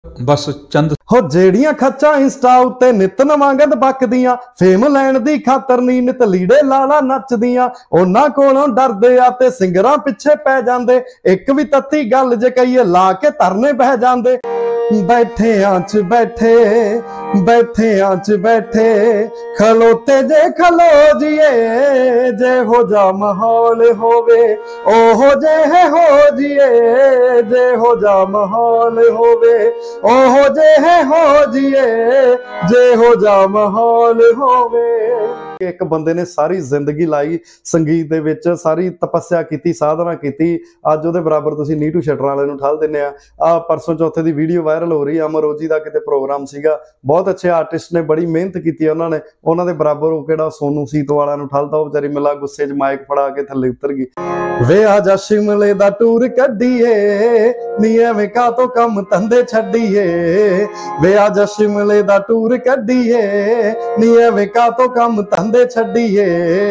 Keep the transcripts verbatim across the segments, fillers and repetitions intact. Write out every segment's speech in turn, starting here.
बस चंद हो जेड़ियां खच्चा इंस्टा उत्ते नित नवांगद बकदियां फेम लैण दी खातर नी नित लीड़े लाला नचदियां उन्हां कोलों डरदे आ ते सिंगरां पिछे पै जांदे एक भी तत्ती गल जे कहीए ला के तरने बह जांदे बैठे आंच बैठे बैठे आंच बैठे खलोते जे खलो जिए जे हो जा माहौल होवे ओहो जे है हो जिए जे हो जा माहौल होवे ओहो जे है हो जिए जे हो जा माहौल होवे। एक बंदे ने सारी जिंदगी लाई संगीत दे विच सारी तपस्या की साधना की अज उहदे बराबर तुसीं नीटू शटर वाले नूं ठल दिंदे आ आ परसों चौथे दी वीडियो वायरल हो रही है अमरोजी का किते प्रोग्राम सीगा बहुत अच्छे आर्टिस्ट ने बड़ी मेहनत की उन्होंने उन्होंने बराबर वो किहड़ा सोनू सीतो वाला नूं ठलता वो बेचारी मिला गुस्से च माइक फड़ा के थल्ले उतर गई वे आजा शिमले दा टूर कड्डीए नी एवें का तो कम धंधे छड्डीए वे आजा शिमले दा टूर कड्डीए नी एवें का तो कम धंधे छड्डीए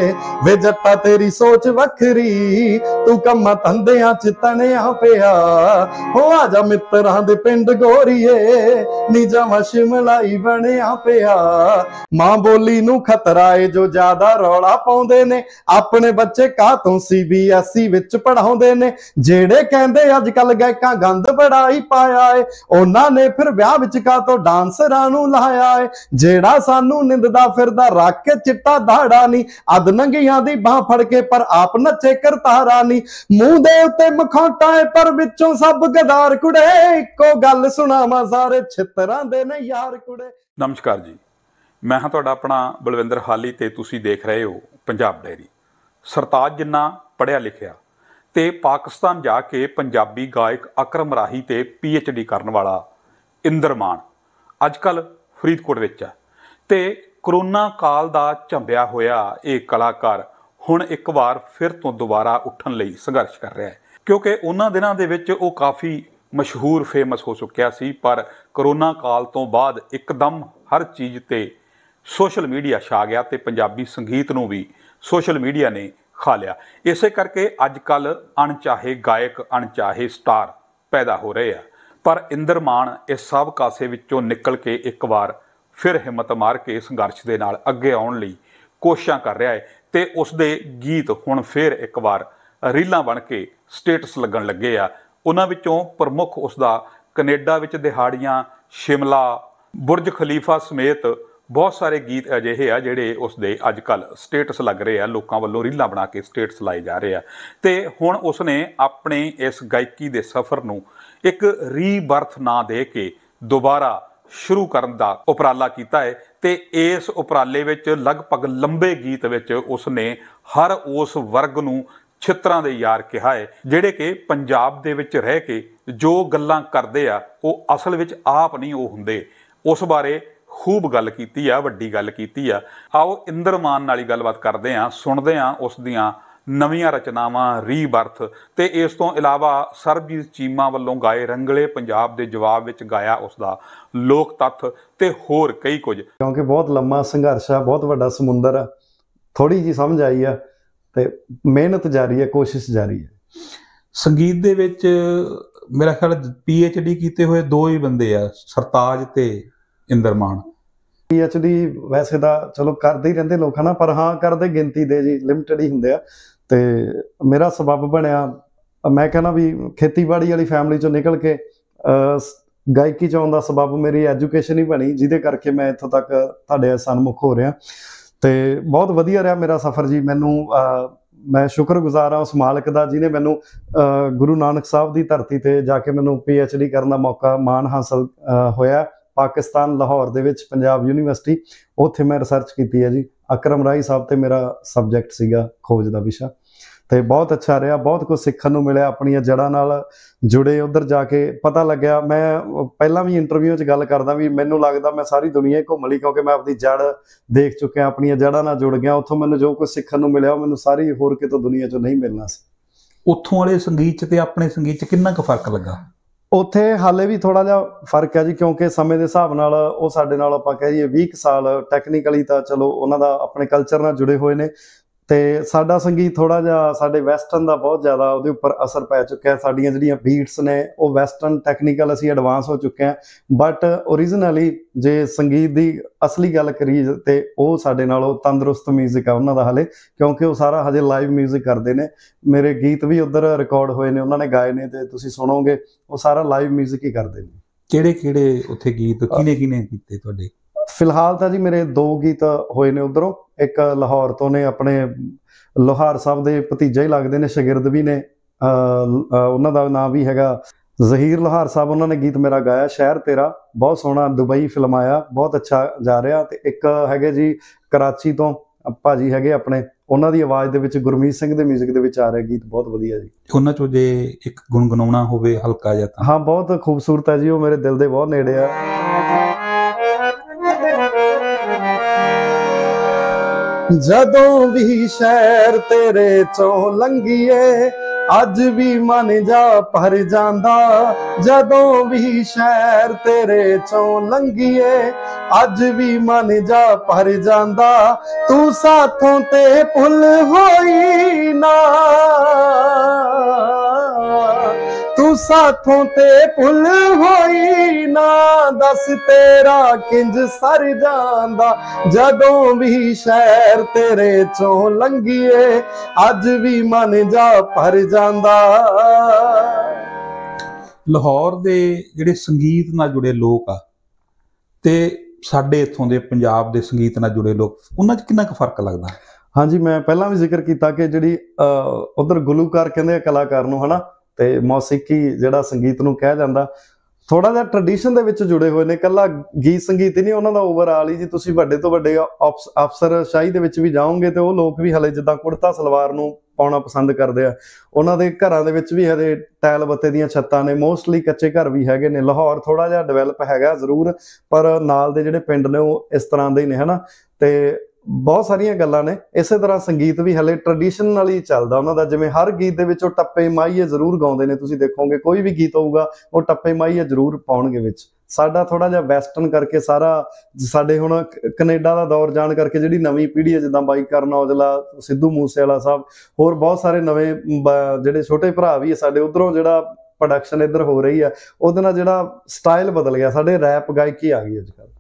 वे जट्टा तेरी सोच वखरी तू कम्मा धंधियां च तणिया पिया हो आजा मित्रां दे पिंड गोरीए नी जावां शिमलाई बनिया पिया मां बोली नूं खतरा है जो ज्यादा रौला पाउंदे ने अपने बच्चे का तो सी बी एस ई विच पढ़ाउंदे ने जेड़े कहंदे अजकल गायकां गंद बड़ा ही पाया है उन्हां ने फिर ब्याह विच का तो डांसरां नूं लाया है जेड़ा सानू निंददा फिरदा रख के चिट्टा दाड़ा नी अद नंगियां दी बाह फड़ के पर आप नचे करतारा नी मूंह दे उत्ते मखौटा है पर विचों सब गदार कुड़े इको गल सुणावां सारे छितरां दे ने यार कुड़े। नमस्कार जी, मैं हाँ तुहाडा अपना बलविंदर हाली ते तुसीं देख रहे हो पंजाब डायरी। सरताज जिन्ना पढ़िया लिखिया ते पाकिस्तान जाके पंजाबी गायक अकरम राही ते पी एच डी करन वाला इंदर मान अजकल फरीदकोट विच है ते करोना काल दा झंबिया होया ये कलाकार हुण एक बार फिर तो दोबारा उठन लई संघर्ष कर रहा है क्योंकि उन्हां दिनां दे विच वो काफ़ी मशहूर फेमस हो चुकिया सी पर करोना काल तो बाद एकदम हर चीज़ ते सोशल मीडिया छा गया ते पंजाबी संगीत नूं भी सोशल मीडिया ने खा लिया। इसे करके अजकल अणचाहे गायक अणचाहे स्टार पैदा हो रहे हैं पर इंदर मान इस सब कासे विचों निकल के एक बार फिर हिम्मत मार के संघर्ष के नाल अगे आउण लई कोशिशां कर रहा है ते उसदे गीत हुण फिर एक बार रीलां बन के स्टेटस लगन लगे आ। उन्हां विचों प्रमुख उसका कनेडा विच दिहाड़ियां शिमला बुरज खलीफा समेत बहुत सारे गीत अजिहे आ जिहड़े उसदे अजकल स्टेटस लग रहे हैं लोगों वालों रीलां बना के स्टेटस लाए जा रहे हैं ते हुण उसने अपने इस गायकी दे सफ़र नूं एक रीबर्थ ना दे के दोबारा शुरू करन दा उपराला कीता है ते इस उपराले विच लगभग लंबे गीत विच उसने हर उस वर्ग नूं छितरां दे यार कहा है जिहड़े कि पंजाब दे विच रह के जो गल्लां करदे आ वो असल विच आप नहीं वो हुंदे उस बारे खूब गल कीती आ वड्डी गल कीती आ। आओ इंदर मान नाल गलबात करदे आ सुणदे आ उस दियां नवीआं रचनावां रीबर्थ ते इस तों इलावा सरबजीत चीमा वल्लों गाए रंगले पंजाब दे जवाब विच गाया उसदा लोक तत्थ ते होर कई कुछ क्योंकि बहुत लंबा संघर्ष है बहुत वड्डा समुंदर है थोड़ी जी समझ आई है ते मेहनत जारी है कोशिश जारी है। संगीत दे विच मेरा ख्याल पी एच डी कीते हुए दो ही बंदे आ सरताज ते इंदर मान। पी एच डी वैसे तो चलो करते ही रहते लोग है ना पर हाँ करते गिनती दे जी लिमिटेड ही होंगे तो मेरा सबब बनया मैं कहना भी खेतीबाड़ी वाली फैमिली चो निकल के गायकी च आउण दा सबब मेरी एजुकेशन ही बनी जिहदे करके मैं इत्थों तक तुहाडे सन्मुख हो रहा तो बहुत वधिया रहा मेरा सफ़र जी। मैनू मैं शुक्रगुजार हाँ उस मालिक का जिन्हें मैनू गुरु नानक साहब की धरती पर जाके मैनू पी एच डी करने का मौका मान हासिल होया पाकिस्तान लाहौर दे विच पंजाब यूनीवर्सिटी उत्थे मैं रिसर्च की है जी। अकरम राही साहब ते मेरा सबजैक्ट सीगा खोज का विशा तो बहुत अच्छा रहा बहुत कुछ सीखने को मिले अपन जड़ां नाल जुड़े उधर जाके पता लग्या। मैं पहला भी इंटरव्यू च गल करदा भी मैनू लगदा मैं सारी दुनिया घूम ली क्योंकि मैं अपनी जड़ देख चुकिया अपन जड़ां नाल जुड़ गया उत्थों मैनू जो कुछ सीखने को मिले मैनू सारी होर कितों दुनिया चों नहीं मिलना सी। उत्थों वाले संगीत ते अपने संगीत च कितना क फर्क लगा? उत्थे हाले भी थोड़ा जिहा फर्क है जी क्योंकि समय के हिसाब नाल वो साडे नाल आपां कह जाइए बीस साल टैक्नीकली तो चलो उन्हां दा अपने कल्चर नाल जुड़े हुए ने ਤੇ ਸਾਡਾ ਸੰਗੀਤ ਥੋੜਾ ਜਿਹਾ ਸਾਡੇ ਵੈਸਟਰਨ ਦਾ ਬਹੁਤ ਜ਼ਿਆਦਾ ਉਹਦੇ ਉੱਪਰ ਅਸਰ ਪੈ ਚੁੱਕਿਆ। ਸਾਡੀਆਂ ਜਿਹੜੀਆਂ ਬੀਟਸ ਨੇ ਉਹ ਵੈਸਟਰਨ ਟੈਕਨੀਕਲ ਅਸੀਂ ਐਡਵਾਂਸ ਹੋ ਚੁੱਕੇ ਹਾਂ, ਬਟ ਓਰੀਜਨਲੀ ਜੇ ਸੰਗੀਤ ਦੀ ਅਸਲੀ ਗੱਲ ਕਰੀਏ ਤੇ ਉਹ ਸਾਡੇ ਨਾਲੋਂ ਤੰਦਰੁਸਤ ਮਿਊਜ਼ਿਕ ਆ ਉਹਨਾਂ ਦਾ ਹਾਲੇ, ਕਿਉਂਕਿ ਉਹ ਸਾਰਾ ਹਜੇ ਲਾਈਵ ਮਿਊਜ਼ਿਕ ਕਰਦੇ ਨੇ। ਮੇਰੇ ਗੀਤ ਵੀ ਉੱਧਰ ਰਿਕਾਰਡ ਹੋਏ ਨੇ, ਉਹਨਾਂ ਨੇ ਗਾਏ ਨੇ, ਤੇ ਤੁਸੀਂ ਸੁਣੋਗੇ ਉਹ ਸਾਰਾ ਲਾਈਵ ਮਿਊਜ਼ਿਕ ਹੀ ਕਰਦੇ ਨੇ। ਕਿਹੜੇ ਕਿਹੜੇ ਉੱਥੇ ਗੀਤ ਕਿਹਨੇ ਕਿਹਨੇ ਕੀਤੇ ਤੁਹਾਡੇ? ਫਿਲਹਾਲ ਤਾਂ ਜੀ ਮੇਰੇ ਦੋ ਗੀਤ ਹੋਏ ਨੇ ਉੱਧਰੋਂ, ਇੱਕ ਲਾਹੌਰ ਤੋਂ ਨੇ, ਆਪਣੇ ਲੋਹਾਰ ਸਾਹਿਬ ਦੇ ਭਤੀਜਾ ਹੀ ਲੱਗਦੇ ਨੇ, ਸ਼ਾਗਿਰਦ ਵੀ ਨੇ, ਉਹਨਾਂ ਦਾ ਨਾਂ ਵੀ ਹੈਗਾ ਜ਼ਹੀਰ ਲੋਹਾਰ ਸਾਹਿਬ। ਉਹਨਾਂ ਨੇ ਗੀਤ ਮੇਰਾ ਗਾਇਆ ਸ਼ਹਿਰ ਤੇਰਾ, ਬਹੁਤ ਸੋਹਣਾ, ਦੁਬਈ ਫਿਲਮ ਆਇਆ, ਬਹੁਤ ਅੱਛਾ ਜਾ ਰਿਹਾ। ਤੇ ਇੱਕ ਹੈਗੇ ਜੀ ਕਰਾਚੀ ਤੋਂ ਭਾਜੀ ਹੈਗੇ ਆਪਣੇ, ਉਹਨਾਂ ਦੀ ਆਵਾਜ਼ ਦੇ ਵਿੱਚ ਗੁਰਮੀਤ ਸਿੰਘ ਦੇ ਮਿਊਜ਼ਿਕ ਦੇ ਵਿੱਚ ਆ ਰਿਹਾ ਗੀਤ, ਬਹੁਤ ਵਧੀਆ ਜੀ। ਉਹਨਾਂ ਚੋਂ ਜੇ ਇੱਕ ਗੁਣਗੁਣਾਉਣਾ ਹੋਵੇ ਹਲਕਾ ਜਿਹਾ ਤਾਂ? ਹਾਂ, ਬਹੁਤ ਖੂਬਸੂਰਤ ਹੈ ਜੀ, ਉਹ ਮੇਰੇ ਦਿਲ ਦੇ ਬਹੁਤ ਨੇੜੇ ਆ। ਜਦੋਂ ਵੀ ਸ਼ਹਿਰ ਤੇਰੇ ਚੋਂ ਲੰਘੀਏ ਅੱਜ ਵੀ ਮਨ ਜਾ ਭਰ ਜਾਂਦਾ, ਜਦੋਂ ਵੀ ਸ਼ਹਿਰ ਤੇਰੇ ਚੋਂ ਲੰਘੀਏ ਅੱਜ ਵੀ ਮਨ ਜਾ ਭਰ ਜਾਂਦਾ, ਤੂੰ ਸਾਥੋਂ ਤੇ ਭੁੱਲ ਹੋਈ ਨਾ, ਤੂੰ ਸਾਥੋਂ ਤੇ ਭੁੱਲ ਹੋਈ ਨਾ, ਦੱਸ ਤੇਰਾ ਕਿੰਜ ਸਰ ਜਾਂਦਾ, ਜਦੋਂ ਵੀ ਸ਼ਹਿਰ ਤੇਰੇ ਚੋਂ ਲੰਘੀਏ ਅੱਜ ਵੀ ਮਨ ਜਾ ਭਰ ਜਾਂਦਾ। ਲਾਹੌਰ ਦੇ ਜਿਹੜੇ ਸੰਗੀਤ ਨਾਲ ਜੁੜੇ ਲੋਕ ਆ ਤੇ ਸਾਡੇ ਇੱਥੋਂ ਦੇ ਪੰਜਾਬ ਦੇ ਸੰਗੀਤ ਨਾਲ ਜੁੜੇ ਲੋਕ, ਉਹਨਾਂ 'ਚ ਕਿੰਨਾ ਕੁ ਫਰਕ ਲੱਗਦਾ? ਹਾਂਜੀ, ਮੈਂ ਪਹਿਲਾਂ ਵੀ ਜ਼ਿਕਰ ਕੀਤਾ ਕਿ ਜਿਹੜੀ ਉਧਰ ਗੁਲੂਕਾਰ ਕਹਿੰਦੇ ਆ ਕਲਾਕਾਰ ਨੂੰ, ਹਨਾ, ਤੇ ਮੌਸੀਕੀ ਜਿਹੜਾ ਸੰਗੀਤ ਨੂੰ ਕਿਹਾ ਜਾਂਦਾ, ਥੋੜਾ ਜਿਹਾ ਟ੍ਰੈਡੀਸ਼ਨ ਦੇ ਵਿੱਚ ਜੁੜੇ ਹੋਏ ਨੇ। ਇਕੱਲਾ ਗੀਤ ਸੰਗੀਤ ਹੀ ਨਹੀਂ, ਉਹਨਾਂ ਦਾ ਓਵਰਆਲ ਹੀ ਜੀ। ਤੁਸੀਂ ਵੱਡੇ ਤੋਂ ਵੱਡੇ ਅਫਸਰ ਸ਼ਾਹੀ ਦੇ ਵਿੱਚ ਵੀ ਜਾਓਗੇ ਤੇ ਉਹ ਲੋਕ ਵੀ ਹਲੇ ਜਿੱਦਾਂ ਕੁੜਤਾ ਸਲਵਾਰ ਨੂੰ ਪਾਉਣਾ ਪਸੰਦ ਕਰਦੇ ਆ। ਉਹਨਾਂ ਦੇ ਘਰਾਂ ਦੇ ਵਿੱਚ ਵੀ ਹਜੇ ਟੈਲ ਬੱਤੇ ਦੀਆਂ ਛੱਤਾਂ ਨੇ, ਮੋਸਟਲੀ ਕੱਚੇ ਘਰ ਵੀ ਹੈਗੇ ਨੇ। ਲਾਹੌਰ ਥੋੜਾ ਜਿਹਾ ਡਿਵੈਲਪ ਹੈਗਾ ਜ਼ਰੂਰ, ਪਰ ਨਾਲ ਦੇ ਜਿਹੜੇ ਪਿੰਡ ਨੇ ਉਹ ਇਸ ਤਰ੍ਹਾਂ ਦੇ ਹੀ ਨੇ, ਹਨਾ। ਤੇ ਬਹੁਤ ਸਾਰੀਆਂ ਗੱਲਾਂ ਨੇ। ਇਸੇ ਤਰ੍ਹਾਂ ਸੰਗੀਤ ਵੀ ਹਲੇ ਟ੍ਰੈਡੀਸ਼ਨ ਨਾਲ ਹੀ ਚੱਲਦਾ ਉਹਨਾਂ ਦਾ। ਜਿਵੇਂ ਹਰ ਗੀਤ ਦੇ ਵਿੱਚ ਉਹ ਟੱਪੇ ਮਾਹੀਏ ਜ਼ਰੂਰ ਗਾਉਂਦੇ ਨੇ, ਤੁਸੀਂ ਦੇਖੋਗੇ ਕੋਈ ਵੀ ਗੀਤ ਹੋਊਗਾ ਉਹ ਟੱਪੇ ਮਾਹੀਏ ਜ਼ਰੂਰ ਪਾਉਣਗੇ ਵਿੱਚ। ਸਾਡਾ ਥੋੜਾ ਜਿਹਾ ਵੈਸਟਰਨ ਕਰਕੇ ਸਾਰਾ, ਸਾਡੇ ਹੁਣ ਕੈਨੇਡਾ ਦਾ ਦੌਰ ਜਾਣ ਕਰਕੇ ਜਿਹੜੀ ਨਵੀਂ ਪੀੜ੍ਹੀ ਹੈ, ਜਿੱਦਾਂ ਬਾਈ ਕਰਨ ਔਜਲਾ, ਸਿੱਧੂ ਮੂਸੇਵਾਲਾ ਸਾਹਿਬ, ਹੋਰ ਬਹੁਤ ਸਾਰੇ ਨਵੇਂ ਜਿਹੜੇ ਛੋਟੇ ਭਰਾ ਵੀ ਹੈ ਸਾਡੇ, ਉੱਧਰੋਂ ਜਿਹੜਾ ਪ੍ਰੋਡਕਸ਼ਨ ਇੱਧਰ ਹੋ ਰਹੀ ਹੈ, ਉਹਦੇ ਨਾਲ ਜਿਹੜਾ ਸਟਾਈਲ ਬਦਲ ਗਿਆ। ਸਾਡੇ ਰੈਪ ਗਾਇਕੀ ਆ ਗਈ ਅੱਜ ਕੱਲ੍ਹ।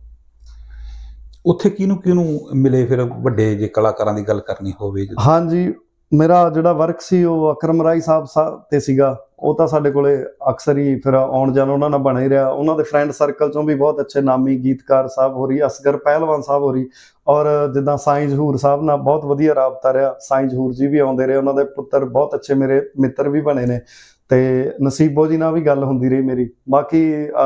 ਉੱਥੇ ਕਿਹਨੂੰ ਕਿਹਨੂੰ ਮਿਲੇ ਫਿਰ ਵੱਡੇ ਜੇ ਕਲਾਕਾਰਾਂ ਦੀ ਗੱਲ ਕਰਨੀ ਹੋਵੇ? ਹਾਂਜੀ, ਮੇਰਾ ਜਿਹੜਾ ਵਰਕ ਸੀ ਉਹ ਅਕਰਮ ਰਾਈ ਸਾਹਿਬ ਤੇ ਸੀਗਾ। ਉਹ ਤਾਂ ਸਾਡੇ ਕੋਲੇ ਅਕਸਰ ਹੀ ਫਿਰ ਆਉਣ ਜਾਣ ਉਹਨਾਂ ਨਾਲ ਬਣਾ ਹੀ ਰਿਹਾ। ਉਹਨਾਂ ਦੇ ਫਰੈਂਡ ਸਰਕਲ ਚੋਂ ਵੀ ਬਹੁਤ ਅੱਛੇ ਨਾਮੀ ਗੀਤਕਾਰ ਸਾਹਿਬ ਹੋ ਰਹੀ, ਅਸਗਰ ਪਹਿਲਵਾਨ ਸਾਹਿਬ ਹੋ ਰਹੀ, ਔਰ ਜਿੱਦਾਂ ਸਾਈਂ ਜ਼ਹੂਰ ਸਾਹਿਬ ਨਾਲ ਬਹੁਤ ਵਧੀਆ ਰਾਬਤਾ ਰਿਹਾ। ਸਾਈਂ ਜ਼ਹੂਰ ਜੀ ਵੀ ਆਉਂਦੇ ਰਹੇ, ਉਹਨਾਂ ਦੇ ਪੁੱਤਰ ਬਹੁਤ ਅੱਛੇ ਮੇਰੇ ਮਿੱਤਰ ਵੀ ਬਣੇ ਨੇ। ਤੇ ਨਸੀਬੋ ਜੀ ਨਾਲ ਵੀ ਗੱਲ ਹੁੰਦੀ ਰਹੀ ਮੇਰੀ। ਬਾਕੀ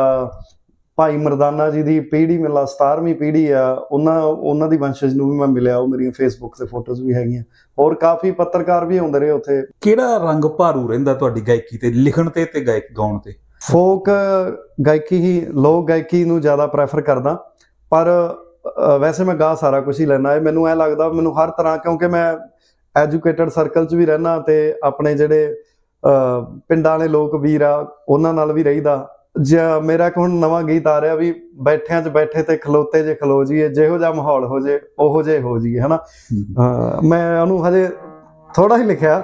ਭਾਈ ਮਰਦਾਨਾ ਜੀ ਦੀ ਪੀੜ੍ਹੀ ਮਿਲਾ ਸਤਾਰਵੀਂ ਪੀੜ੍ਹੀ ਆ, ਉਹਨਾਂ ਉਹਨਾਂ ਦੀ ਵੰਸ਼ਜ ਨੂੰ ਵੀ ਮੈਂ ਮਿਲਿਆ। ਉਹ ਮੇਰੀਆਂ ਫੇਸਬੁੱਕ ਤੇ ਫੋਟੋਜ਼ ਵੀ ਹੈਗੀਆਂ। ਹੋਰ ਕਾਫੀ ਪੱਤਰਕਾਰ ਵੀ ਆਉਂਦੇ ਰਹੇ ਉੱਥੇ। ਕਿਹੜਾ ਰੰਗ ਭਾਰੂ ਰਹਿੰਦਾ ਤੁਹਾਡੀ ਗਾਇਕੀ ਤੇ, ਲਿਖਣ ਤੇ ਤੇ ਗਾਇਕ ਗਾਉਣ ਤੇ? ਫੋਕ ਗਾਇਕੀ ਹੀ, ਲੋਕ ਗਾਇਕੀ ਨੂੰ ਜ਼ਿਆਦਾ ਪ੍ਰੈਫਰ ਕਰਦਾ, ਪਰ ਵੈਸੇ ਮੈਂ ਗਾ ਸਾਰਾ ਕੁਛ ਹੀ ਲੈਣਾ ਹੈ। ਮੈਨੂੰ ਐਂ ਲੱਗਦਾ ਮੈਨੂੰ ਹਰ ਤਰ੍ਹਾਂ, ਕਿਉਂਕਿ ਮੈਂ ਐਜੂਕੇਟਡ ਸਰਕਲ 'ਚ ਵੀ ਰਹਿਣਾ ਤੇ ਆਪਣੇ ਜਿਹੜੇ ਪਿੰਡਾਂ ਵਾਲੇ ਲੋਕ ਵੀਰ ਆ ਉਹਨਾਂ ਨਾਲ ਵੀ ਰਹੀਦਾ। ਜ ਮੇਰਾ ਇੱਕ ਹੁਣ ਨਵਾਂ ਗੀਤ ਆ ਰਿਹਾ ਵੀ, ਬੈਠਿਆਂ 'ਚ ਬੈਠੇ ਤੇ ਖਲੋਤੇ ਜੇ ਖਲੋ ਜੀਏ, ਜਿਹੋ ਜਿਹਾ ਮਾਹੌਲ ਹੋ ਜੇ ਉਹੋ ਜਿਹੇ ਹੋ ਜੀਏ, ਹਨਾ। ਮੈਂ ਉਹਨੂੰ ਹਜੇ ਥੋੜਾ ਹੀ ਲਿਖਿਆ।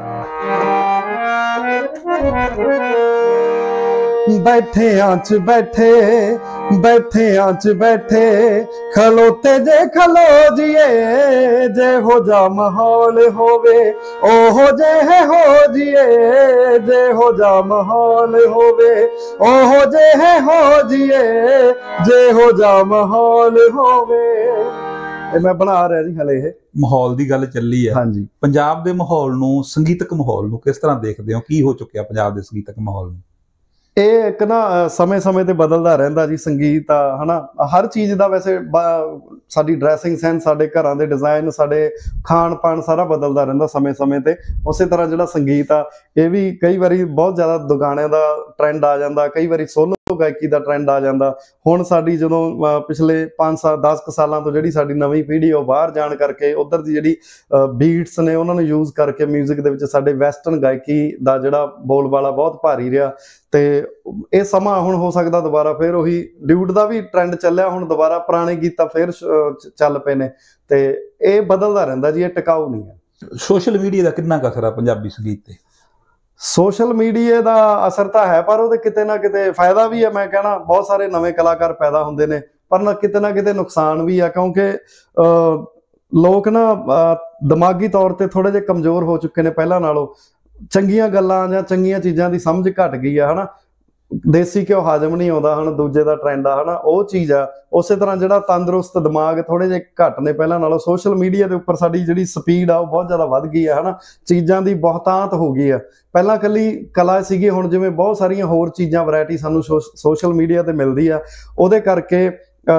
ਬੈਠਿਆਂ 'ਚ ਬੈਠੇ ਬੈਠਿਆਂ 'ਚ ਬੈਠੇ ਖਲੋਤੇ ਜੇ ਖਲੋ ਜੀਏ, ਜਿਹੋ ਜਿਹਾ ਮਾਹੌਲ ਹੋਵੇ ਉਹੋ ਜਿਹੇ ਹੋ ਜੀਏ, ਜਿਹੋ ਜਿਹਾ ਮਾਹੌਲ ਹੋਵੇ ਉਹੋ ਜਿਹੇ ਹੋ ਜੀਏ, ਜਿਹੋ ਜਿਹਾ ਮਾਹੌਲ ਹੋਵੇ। ਇਹ ਮੈਂ ਬਣਾ ਰਿਹਾ ਜੀ ਹਲੇ। ਇਹ ਮਾਹੌਲ ਦੀ ਗੱਲ ਚੱਲੀ ਹੈ। ਹਾਂਜੀ, ਪੰਜਾਬ ਦੇ ਮਾਹੌਲ ਨੂੰ, ਸੰਗੀਤਕ ਮਾਹੌਲ ਨੂੰ ਕਿਸ ਤਰ੍ਹਾਂ ਦੇਖਦੇ ਹੋ? ਕੀ ਹੋ ਚੁੱਕਿਆ ਪੰਜਾਬ ਦੇ ਸੰਗੀਤਕ ਮਾਹੌਲ ਨੂੰ? ਇਹ ਇੱਕ ਨਾ ਸਮੇਂ-ਸਮੇਂ ਤੇ ਬਦਲਦਾ ਰਹਿੰਦਾ ਜੀ ਸੰਗੀਤ ਆ, ਹਨਾ। ਹਰ ਚੀਜ਼ ਦਾ ਵੈਸੇ ਸਾਡੀ ਡਰੈਸਿੰਗ ਸੈਂਸ, ਸਾਡੇ ਘਰਾਂ ਦੇ ਡਿਜ਼ਾਈਨ, ਸਾਡੇ ਖਾਣ ਪਾਣ ਸਾਰਾ ਬਦਲਦਾ ਰਹਿੰਦਾ ਸਮੇਂ-ਸਮੇਂ ਤੇ। ਉਸੇ ਤਰ੍ਹਾਂ ਜਿਹੜਾ ਸੰਗੀਤ ਆ ਇਹ ਵੀ ਕਈ ਵਾਰੀ ਬਹੁਤ ਜ਼ਿਆਦਾ ਦੁਗਾਣਿਆਂ ਦਾ ਟਰੈਂਡ ਆ ਜਾਂਦਾ, ਕਈ ਵਾਰੀ ਸੋਲੋ ਗਾਇਕੀ ਦਾ ਟਰੈਂਡ ਆ ਜਾਂਦਾ। ਹੁਣ ਸਾਡੀ ਜਦੋਂ ਪਿਛਲੇ ਪੰਜ ਸਾਲ ਦਸ ਕੁ ਸਾਲਾਂ ਤੋਂ ਜਿਹੜੀ ਸਾਡੀ ਨਵੀਂ ਪੀੜ੍ਹੀ ਉਹ ਬਾਹਰ ਜਾਣ ਕਰਕੇ ਉੱਧਰ ਦੀ ਜਿਹੜੀ ਬੀਟਸ ਨੇ ਉਹਨਾਂ ਨੂੰ ਯੂਜ਼ ਕਰਕੇ ਮਿਊਜ਼ਿਕ ਦੇ ਵਿੱਚ ਸਾਡੇ ਵੈਸਟਰਨ ਗਾਇਕੀ ਦਾ ਜਿਹੜਾ ਬੋਲਬਾਲਾ ਬਹੁਤ ਭਾਰੀ ਰਿਹਾ। ਤੇ ਇਹ ਸਮਾਂ ਹੁਣ ਹੋ ਸਕਦਾ ਦੁਬਾਰਾ ਫਿਰ ਉਹੀ ਡਿਊਟ ਦਾ ਵੀ ਟਰੈਂਡ ਚੱਲਿਆ, ਹੁਣ ਦੁਬਾਰਾ ਪੁਰਾਣੇ ਗੀਤ ਤਾਂ ਫਿਰ ਚੱਲ ਪਏ ਨੇ। ਤੇ ਇਹ ਬਦਲਦਾ ਰਹਿੰਦਾ ਜੀ, ਇਹ ਟਿਕਾਊ ਨਹੀਂ ਹੈ। ਸੋਸ਼ਲ ਮੀਡੀਆ ਦਾ ਕਿੰਨਾ ਕੁ ਅਸਰ ਆ ਪੰਜਾਬੀ ਸੰਗੀਤ ਤੇ? ਸੋਸ਼ਲ ਮੀਡੀਆ ਦਾ ਅਸਰ ਤਾਂ ਹੈ, ਪਰ ਉਹਦੇ ਕਿਤੇ ਨਾ ਕਿਤੇ ਫਾਇਦਾ ਵੀ ਹੈ। ਮੈਂ ਕਹਿਣਾ ਬਹੁਤ ਸਾਰੇ ਨਵੇਂ ਕਲਾਕਾਰ ਪੈਦਾ ਹੁੰਦੇ ਨੇ, ਪਰ ਨਾ ਕਿਤੇ ਨਾ ਕਿਤੇ ਨੁਕਸਾਨ ਵੀ ਆ, ਕਿਉਂਕਿ ਅਹ ਲੋਕ ਨਾ ਅਹ ਦਿਮਾਗੀ ਤੌਰ ਤੇ ਥੋੜੇ ਜਿਹੇ ਕਮਜ਼ੋਰ ਹੋ ਚੁੱਕੇ ਨੇ ਪਹਿਲਾਂ ਨਾਲੋਂ। ਚੰਗੀਆਂ ਗੱਲਾਂ ਜਾਂ ਚੰਗੀਆਂ ਚੀਜ਼ਾਂ ਦੀ ਸਮਝ ਘਟ ਗਈ ਆ, ਹਨਾ। ਦੇਸੀ ਘਿਓ ਹਾਜ਼ਮ ਨਹੀਂ ਆਉਂਦਾ, ਹੁਣ ਦੂਜੇ ਦਾ ਟ੍ਰੈਂਡ ਆ, ਹਨਾ, ਉਹ ਚੀਜ਼ ਆ। ਉਸੇ ਤਰ੍ਹਾਂ ਜਿਹੜਾ ਤੰਦਰੁਸਤ ਦਿਮਾਗ ਥੋੜੇ ਜਿਹੇ ਘੱਟ ਨੇ ਪਹਿਲਾਂ ਨਾਲੋਂ। ਸੋਸ਼ਲ ਮੀਡੀਆ ਦੇ ਉੱਪਰ ਸਾਡੀ ਜਿਹੜੀ ਸਪੀਡ ਆ ਉਹ ਬਹੁਤ ਜ਼ਿਆਦਾ ਵੱਧ ਗਈ ਆ, ਹਨਾ। ਚੀਜ਼ਾਂ ਦੀ ਬਹੁਤਾਤ ਹੋ ਗਈ ਆ। ਪਹਿਲਾਂ ਇਕੱਲੀ ਕਲਾ ਸੀਗੀ, ਹੁਣ ਜਿਵੇਂ ਬਹੁਤ ਸਾਰੀਆਂ ਹੋਰ ਚੀਜ਼ਾਂ ਵੈਰਾਈਟੀ ਸਾਨੂੰ ਸੋਸ਼ਲ ਮੀਡੀਆ ਤੇ ਮਿਲਦੀ ਆ। ਉਹਦੇ ਕਰਕੇ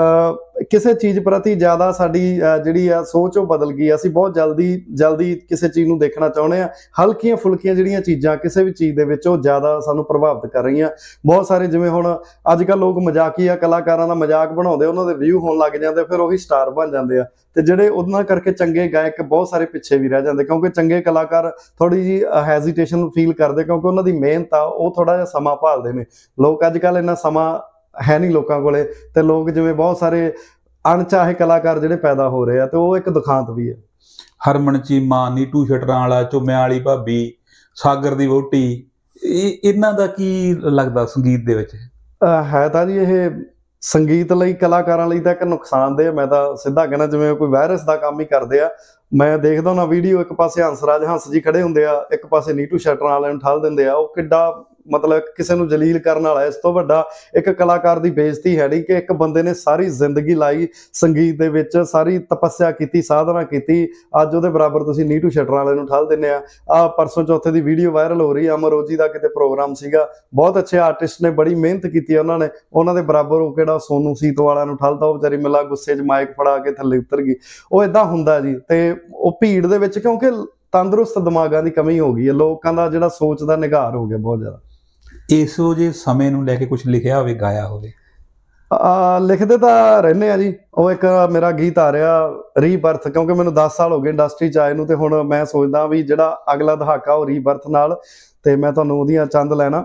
ਅਹ ਕਿਸੇ ਚੀਜ਼ ਪ੍ਰਤੀ ਜ਼ਿਆਦਾ ਸਾਡੀ ਜਿਹੜੀ ਆ ਸੋਚ ਉਹ ਬਦਲ ਗਈ। ਅਸੀਂ ਬਹੁਤ ਜਲਦੀ ਜਲਦੀ ਕਿਸੇ ਚੀਜ਼ ਨੂੰ ਦੇਖਣਾ ਚਾਹੁੰਦੇ ਆ। ਹਲਕੀਆਂ ਫੁਲਕੀਆਂ ਜਿਹੜੀਆਂ ਚੀਜ਼ਾਂ ਕਿਸੇ ਵੀ ਚੀਜ਼ ਦੇ ਵਿੱਚ, ਉਹ ਜ਼ਿਆਦਾ ਸਾਨੂੰ ਪ੍ਰਭਾਵਿਤ ਕਰ ਰਹੀਆਂ। ਬਹੁਤ ਸਾਰੇ ਜਿਵੇਂ ਹੁਣ ਅੱਜ ਕੱਲ੍ਹ ਲੋਕ ਮਜ਼ਾਕੀਆ ਕਲਾਕਾਰਾਂ ਦਾ ਮਜ਼ਾਕ ਬਣਾਉਂਦੇ, ਉਹਨਾਂ ਦੇ ਵਿਊ ਹੋਣ ਲੱਗ ਜਾਂਦੇ, ਫਿਰ ਉਹੀ ਸਟਾਰ ਬਣ ਜਾਂਦੇ ਆ। ਤੇ ਜਿਹੜੇ ਉਹਨਾਂ ਕਰਕੇ ਚੰਗੇ ਗਾਇਕ ਬਹੁਤ ਸਾਰੇ ਪਿੱਛੇ ਵੀ ਰਹਿ ਜਾਂਦੇ, ਕਿਉਂਕਿ ਚੰਗੇ ਕਲਾਕਾਰ ਥੋੜੀ ਜਿਹੀ ਹੈਜ਼ੀਟੇਸ਼ਨ ਫੀਲ ਕਰਦੇ, ਕਿਉਂਕਿ ਉਹਨਾਂ ਦੀ ਮਿਹਨਤ ਆ ਉਹ ਥੋੜਾ ਜਿਹਾ ਸਮਾਂ ਭਾਲਦੇ ਨੇ। ਲੋਕ ਅੱਜ ਕੱਲ੍ਹ ਇੰਨਾ ਸਮਾਂ ਹੈ ਨਹੀਂ ਲੋਕਾਂ ਕੋਲੇ, ਤੇ ਲੋਕ ਜਿਵੇਂ ਬਹੁਤ ਸਾਰੇ ਅਣਚਾਹੇ ਕਲਾਕਾਰ ਜਿਹੜੇ ਪੈਦਾ ਹੋ ਰਹੇ ਆ, ਤੇ ਉਹ ਇੱਕ ਦੁਖਾਂਤ ਵੀ ਹੈ। ਹਰਮਨ ਚੀਮਾ, ਨੀਟੂ ਸ਼ਟਰਾਂ ਵਾਲਾ, ਝੁੰਮਿਆਂ ਵਾਲੀ ਭਾਬੀ, ਸਾਗਰ ਦੀ ਵਹੁਟੀ, ਇਹ ਇਹਨਾਂ ਦਾ ਕੀ ਲੱਗਦਾ ਸੰਗੀਤ ਦੇ ਵਿੱਚ? ਹੈ ਤਾਂ ਜੀ ਇਹ ਸੰਗੀਤ ਲਈ, ਕਲਾਕਾਰਾਂ ਲਈ ਤਾਂ ਇੱਕ ਨੁਕਸਾਨਦੇਹ। ਮੈਂ ਤਾਂ ਸਿੱਧਾ ਕਹਿਣਾ ਜਿਵੇਂ ਕੋਈ ਵਾਇਰਸ ਦਾ ਕੰਮ ਹੀ ਕਰਦੇ ਆ। ਮੈਂ ਦੇਖਦਾ ਹੁੰਦਾ ਵੀਡੀਓ, ਇੱਕ ਪਾਸੇ ਹੰਸਰਾਜ ਹੰਸ ਜੀ ਖੜੇ ਹੁੰਦੇ ਆ, ਇੱਕ ਪਾਸੇ ਨੀਟੂ ਸ਼ਟਰਾਂ ਵਾਲਿਆਂ ਨੂੰ ਠਾਲ ਦਿੰਦੇ ਆ। ਉਹ ਕਿੱਡਾ ਮਤਲਬ ਕਿਸੇ ਨੂੰ ਜਲੀਲ ਕਰਨ ਵਾਲਾ। ਇਸ ਤੋਂ ਵੱਡਾ ਇੱਕ ਕਲਾਕਾਰ ਦੀ ਬੇਇੱਜ਼ਤੀ ਹੈ ਨਹੀਂ ਕਿ ਇੱਕ ਬੰਦੇ ਨੇ ਸਾਰੀ ਜ਼ਿੰਦਗੀ ਲਾਈ ਸੰਗੀਤ ਦੇ ਵਿੱਚ, ਸਾਰੀ ਤਪੱਸਿਆ ਕੀਤੀ, ਸਾਧਨਾ ਕੀਤੀ, ਅੱਜ ਉਹਦੇ ਬਰਾਬਰ ਤੁਸੀਂ ਨੀਟੂ ਸ਼ਟਰਾਂ ਵਾਲੇ ਨੂੰ ਠਾਲ ਦਿੰਦੇ ਆ। ਆਹ ਪਰਸੋਂ ਚੌਥੇ ਦੀ ਵੀਡੀਓ ਵਾਇਰਲ ਹੋ ਰਹੀ ਆ, ਅਮਰੋਜੀ ਦਾ ਕਿਤੇ ਪ੍ਰੋਗਰਾਮ ਸੀਗਾ, ਬਹੁਤ ਅੱਛੇ ਆਰਟਿਸਟ ਨੇ, ਬੜੀ ਮਿਹਨਤ ਕੀਤੀ ਉਹਨਾਂ ਨੇ, ਉਹਨਾਂ ਦੇ ਬਰਾਬਰ ਉਹ ਕਿਹੜਾ ਸੋਨੂ ਸੀਤੋ ਵਾਲਿਆਂ ਨੂੰ ਠਾਲਤਾ। ਉਹ ਵਿਚਾਰੀ ਮਿਲਾ ਗੁੱਸੇ 'ਚ ਮਾਈਕ ਫੜਾ ਕੇ ਥੱਲੇ ਉਤਰ ਗਈ। ਉਹ ਏਦਾਂ ਹੁੰਦਾ ਜੀ। ਤੇ ਉਹ ਭੀੜ ਦੇ ਵਿੱਚ, ਕਿਉਂਕਿ ਤੰਦਰੁਸਤ ਦਿਮਾਗਾਂ ਦੀ ਕਮੀ ਹੋ ਗਈ ਹੈ, ਲੋਕਾਂ ਦਾ ਜਿਹੜਾ ਸੋਚ ਦਾ ਨਿਘਾਰ ਹੋ ਗਿਆ ਬਹੁਤ ਜ਼ਿਆਦਾ। ਇਹੋ ਜਿਹੇ ਸਮੇਂ ਨੂੰ ਲੈ ਕੇ ਕੁਝ ਲਿਖਿਆ ਹੋਵੇ, ਗਾਇਆ ਹੋਵੇ? ਆ ਲਿਖਦੇ ਤਾਂ ਰਹਿੰਦੇ ਆ ਜੀ। ਉਹ ਇੱਕ ਮੇਰਾ ਗੀਤ ਆ ਰਿਹਾ ਰੀਬਰਥ, ਕਿਉਂਕਿ ਮੈਨੂੰ ਦਸ ਸਾਲ ਹੋ ਗਏ ਇੰਡਸਟਰੀ 'ਚ ਆਏ ਨੂੰ, ਤੇ ਹੁਣ ਮੈਂ ਸੋਚਦਾ ਵੀ ਜਿਹੜਾ ਅਗਲਾ ਦਹਾਕਾ ਉਹ ਰੀਬਰਥ ਨਾਲ, ਤੇ ਮੈਂ ਤੁਹਾਨੂੰ ਉਹਦੀਆਂ ਚੰਦ ਲੈਣਾ।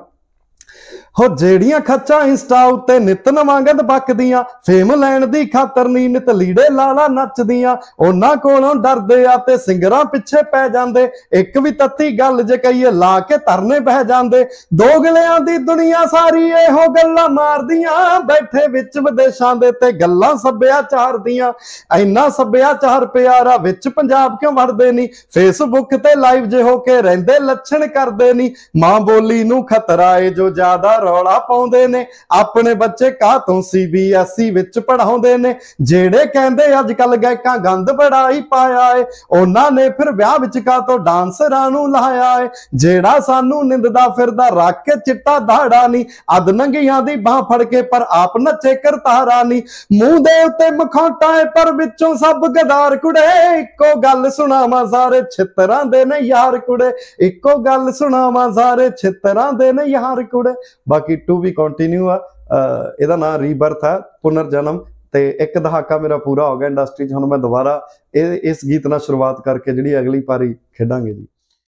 ਹੋ ਜਿਹੜੀਆਂ ਖੱਚਾਂ ਇੰਸਟਾ ਉੱਤੇ ਨਿਤ ਨਵਾਂ ਗੰਦ ਬਕਦੀਆਂ, ਫੇਮ ਲੈਣ ਦੀ ਖਾਤਰ ਨੀ ਨਿਤ ਲੀੜੇ ਲਾਲਾ ਨੱਚਦੀਆਂ, ਉਹਨਾਂ ਕੋਲੋਂ ਡਰਦੇ ਆ ਤੇ ਸਿੰਗਰਾਂ ਪਿੱਛੇ ਪੈ ਜਾਂਦੇ, ਇੱਕ ਵੀ ਤੱਤੀ ਗੱਲ ਜੇ ਕਹੀਏ ਲਾ ਕੇ ਧਰਨੇ ਬਹਿ ਜਾਂਦੇ। ਦੋਗਲਿਆਂ ਦੀ ਦੁਨੀਆ ਸਾਰੀ ਇਹੋ ਗੱਲਾਂ ਮਾਰਦੀਆਂ, ਬੈਠੇ ਵਿੱਚ ਵਿਦੇਸ਼ਾਂ ਦੇ ਤੇ ਗੱਲਾਂ ਸੱਭਿਆਚਾਰ ਦੀਆਂ। ਇੰਨਾ ਸੱਭਿਆਚਾਰ ਪਿਆਰਾ ਵਿੱਚ ਪੰਜਾਬ ਕਿਉਂ ਵੜਦੇ ਨੀ, ਫੇਸਬੁੱਕ ਤੇ ਲਾਈਵ ਜੇ ਹੋ ਕੇ ਰਹਿੰਦੇ ਲੱਛਣ ਕਰਦੇ ਨੀ। ਮਾਂ ਬੋਲੀ ਨੂੰ ਖਤਰਾ ਏ ਜੋ ਜ਼ਿਆਦਾ ਰੌਲਾ ਪਾਉਂਦੇ ਨੇ, ਆਪਣੇ ਬੱਚੇ ਕਾਹਤੋਂ ਸੀ ਬੀ ਐਸ ਈ ਵਿੱਚ ਪੜਾਉਂਦੇ ਨੇ। ਜਿਹੜੇ ਕਹਿੰਦੇ ਅੱਜ ਕੱਲ ਗਾਇਕਾਂ ਗੰਦ ਬੜਾ ਹੀ ਪਾਇਆ ਏ, ਉਹਨਾਂ ਨੇ ਫਿਰ ਵਿਆਹ ਵਿੱਚ ਕਾਹਤੋਂ ਡਾਂਸਰਾਂ ਨੂੰ ਲਾਇਆ ਏ। ਜਿਹੜਾ ਸਾਨੂੰ ਨਿੰਦਦਾ ਫਿਰਦਾ ਰੱਖ ਕੇ ਚਿੱਟਾ ਦਾੜਾ ਨੀ, ਅੱਧ ਨੰਗੀਆਂ ਦੀ ਬਾਹ ਫੜ ਕੇ ਪਰ ਆਪ ਨੱਚੇ ਕਰਤਾਰਾ ਨੀ। ਮੂੰਹ ਦੇ ਉੱਤੇ ਮਖੌਟਾ ਏ ਪਰ ਵਿੱਚੋਂ ਸਭ ਗਦਾਰ ਕੁੜੇ, ਇੱਕੋ ਗੱਲ ਸੁਣਾਵਾਂ ਸਾਰੇ ਛਿੱਤਰਾਂ ਦੇ ਨੇ ਯਾਰ ਕੁੜੇ, ਇੱਕੋ ਗੱਲ ਸੁਣਾਵਾਂ ਸਾਰੇ ਛਿੱਤਰਾਂ ਦੇ ਨੇ ਯਾਰ ਕੁੜੇ। ਬਾਕੀ ਟੂ ਵੀ ਕੰਟੀਨਿਊ ਆ। ਇਹਦਾ ਨਾਂ ਰੀਬਰਥ ਹੈ, ਪੁਨਰ ਜਨਮ। ਤੇ ਇੱਕ ਦਹਾਕਾ ਮੇਰਾ ਪੂਰਾ ਹੋ ਗਿਆ ਇੰਡਸਟਰੀ 'ਚ। ਹੁਣ ਮੈਂ ਦੁਬਾਰਾ ਇਹ ਇਸ ਗੀਤ ਨਾਲ ਸ਼ੁਰੂਆਤ ਕਰਕੇ ਜਿਹੜੀ ਅਗਲੀ ਪਾਰੀ ਖੇਡਾਂਗੇ ਜੀ।